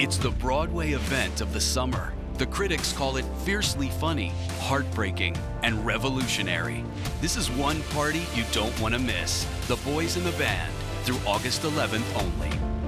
It's the Broadway event of the summer. The critics call it fiercely funny, heartbreaking, and revolutionary. This is one party you don't want to miss. The Boys in the Band, through August 11th only.